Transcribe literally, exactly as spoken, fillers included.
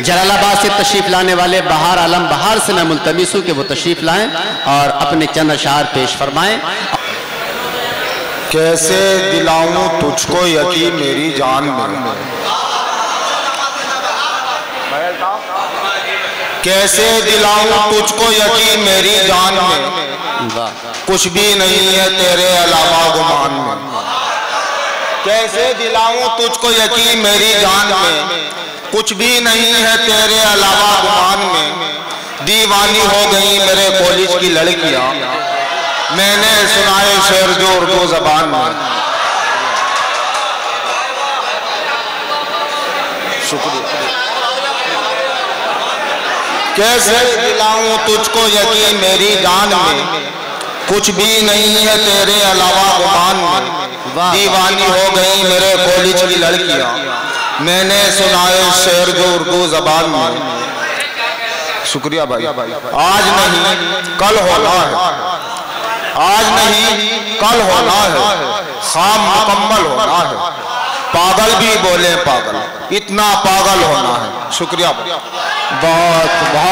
जलालाबाद से तशरीफ लाने वाले बहार आलम बहार से मैं मुल्तमिस हूँ कि वो तशरीफ लाएं और अपने चंद अशार पेश फरमाएं। कैसे दिलाऊं तुझको यकीन मेरी जान में, कैसे दिलाऊं तुझको यकीन मेरी जान में, कुछ भी नहीं है तेरे अलावा गुमान में। कैसे दिलाऊं तुझको यकीन मेरी जान में, कुछ भी नहीं है तेरे अलावा गुमान में। दीवानी हो गई मेरे कॉलेज की लड़कियां, मैंने सुनाए शेर जो उर्दू जबान में। शुक्रिया। कैसे दिलाऊं तुझको यकीन मेरी जान में, कुछ भी नहीं है तेरे अलावा गुमान में। दीवानी हो गई मेरे कॉलेज की लड़कियां, मैंने सुनाए शेर जो उर्दू जबान में। शुक्रिया भाई। आज नहीं कल होना है, आज नहीं कल होना है, खाम मुकम्मल होना है। पागल भी बोले पागल, इतना पागल होना है। शुक्रिया। बहुत बहुत